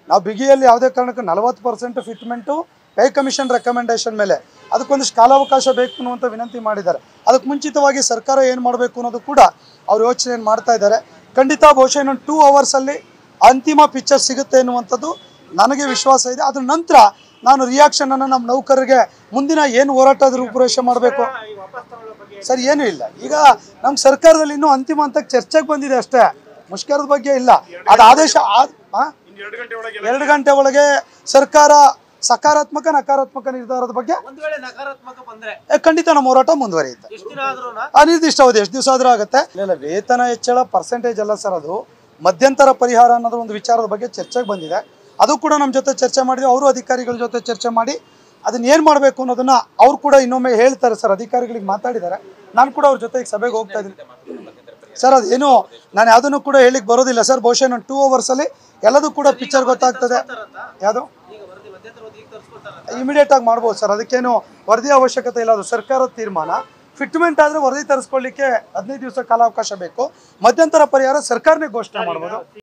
ನಾವು ಬಿಗಿಯಲ್ಲಿ ಯಾವುದೇ ಕಾರಣಕ್ಕೂ 40% ಫಿಟ್ಮೆಂಟು ಪೇ ಕಮಿಷನ್ ರೆಕಮೆಂಡೇಶನ್ ಮೇಲೆ ಅದಕ್ಕೊಂದಿಷ್ಟು ಕಾಲಾವಕಾಶ ಬೇಕು ಅನ್ನುವಂಥ ವಿನಂತಿ ಮಾಡಿದ್ದಾರೆ. ಅದಕ್ಕೆ ಮುಂಚಿತವಾಗಿ ಸರ್ಕಾರ ಏನು ಮಾಡಬೇಕು ಅನ್ನೋದು ಕೂಡ ಅವ್ರು ಯೋಚನೆ ಮಾಡ್ತಾ ಇದ್ದಾರೆ. ಖಂಡಿತ ಬಹುಶಃ ಇನ್ನೊಂದು 2 ಅವರ್ಸಲ್ಲಿ ಅಂತಿಮ ಪಿಕ್ಚರ್ ಸಿಗುತ್ತೆ ಎನ್ನುವಂಥದ್ದು ನನಗೆ ವಿಶ್ವಾಸ ಇದೆ. ಅದ್ರ ನಂತರ ನಾನು ರಿಯಾಕ್ಷನನ್ನು ನಮ್ಮ ನೌಕರರಿಗೆ ಮುಂದಿನ ಏನು ಹೋರಾಟದ ರೂಪುರೇಷೆ ಮಾಡಬೇಕು ಸರ್ ಏನೂ ಇಲ್ಲ. ಈಗ ನಮ್ಮ ಸರ್ಕಾರದಲ್ಲಿ ಇನ್ನೂ ಅಂತಿಮ ಹಂತಕ್ಕೆ ಚರ್ಚೆಗೆ ಬಂದಿದೆ ಅಷ್ಟೇ, ಮುಷ್ಕರದ ಬಗ್ಗೆ ಇಲ್ಲ. ಅದು ಆದೇಶ 2 ಗಂಟೆ ಒಳಗೆ ಸರ್ಕಾರ ಸಕಾರಾತ್ಮಕ ನಕಾರಾತ್ಮಕ ನಿರ್ಧಾರದ ಬಗ್ಗೆ ಖಂಡಿತ ನಮ್ಮ ಹೋರಾಟ ಮುಂದುವರಿಯುತ್ತೆ. ಅನಿರ್ದಿಷ್ಟ ಅವಧಿ ಎಷ್ಟು ದಿವಸ ಆದರೂ ಆಗುತ್ತೆ. ಇಲ್ಲ ವೇತನ ಹೆಚ್ಚಳ ಪರ್ಸೆಂಟೇಜ್ ಅಲ್ಲ ಸರ್, ಅದು ಮಧ್ಯಂತರ ಪರಿಹಾರ ಅನ್ನೋದು ಒಂದು ವಿಚಾರದ ಬಗ್ಗೆ ಚರ್ಚೆಗೆ ಬಂದಿದೆ. ಅದು ಕೂಡ ನಮ್ಮ ಜೊತೆ ಚರ್ಚೆ ಮಾಡಿದ್ವಿ. ಅವರು ಅಧಿಕಾರಿಗಳ ಜೊತೆ ಚರ್ಚೆ ಮಾಡಿ ಅದನ್ನ ಏನು ಮಾಡಬೇಕು ಅನ್ನೋದನ್ನ ಅವ್ರು ಕೂಡ ಇನ್ನೊಮ್ಮೆ ಹೇಳ್ತಾರೆ ಸರ್. ಅಧಿಕಾರಿಗಳಿಗೆ ಮಾತಾಡಿದ್ದಾರೆ. ನಾನು ಕೂಡ ಅವ್ರ ಜೊತೆಗೆ ಸಭೆಗೆ ಹೋಗ್ತಾ ಇದ್ದೀನಿ ಸರ್. ಅದೇನು ನಾನು ಯಾವುದನ್ನು ಕೂಡ ಹೇಳಿಕ್ಕೆ ಬರೋದಿಲ್ಲ ಸರ್. ಬಹುಶಃ ನಾನು 2 ಅವರ್ಸಲ್ಲಿ ಎಲ್ಲದೂ ಕೂಡ ಪಿಕ್ಚರ್ ಗೊತ್ತಾಗ್ತದೆ. ಯಾವುದು ಇಮಿಡಿಯೇಟ್ ಆಗಿ ಮಾಡ್ಬೋದು ಸರ್, ಅದಕ್ಕೇನು ವರದಿ ಅವಶ್ಯಕತೆ ಇಲ್ಲ. ಅದು ಸರ್ಕಾರದ ತೀರ್ಮಾನ. ಫಿಟ್ಮೆಂಟ್ ಆದರೆ ವರದಿ ತರಿಸ್ಕೊಳ್ಳಿಕ್ಕೆ 15 ದಿವಸ ಕಾಲಾವಕಾಶ ಬೇಕು. ಮಧ್ಯಂತರ ಪರಿಹಾರ ಸರ್ಕಾರನೇ ಘೋಷಣೆ ಮಾಡ್ಬೋದು.